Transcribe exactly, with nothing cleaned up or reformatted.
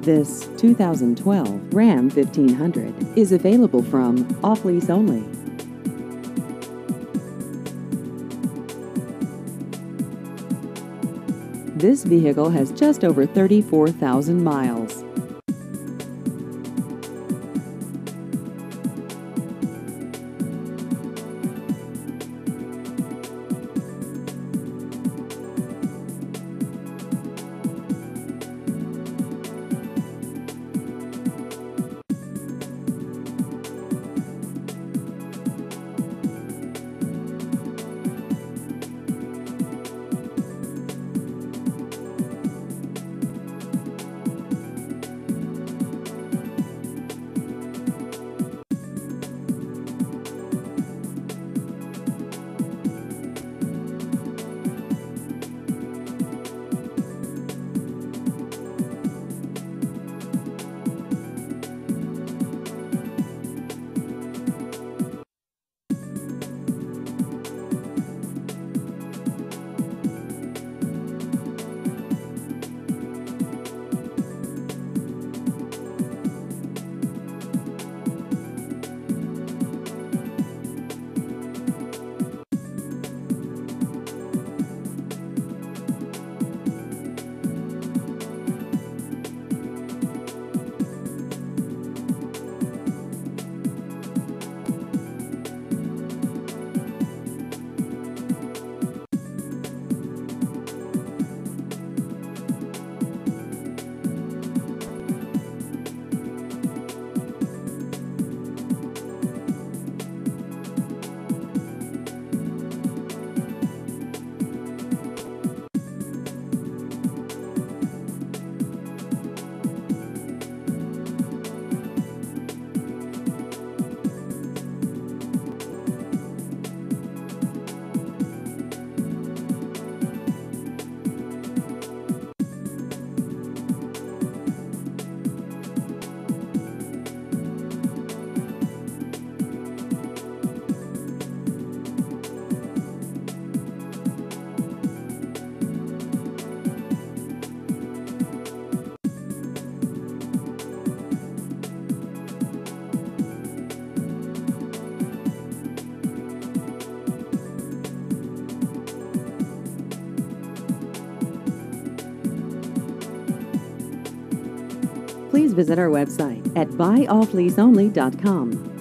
This two thousand twelve Ram fifteen hundred is available from Off Lease Only. This vehicle has just over thirty-four thousand miles. Please visit our website at buy off lease only dot com.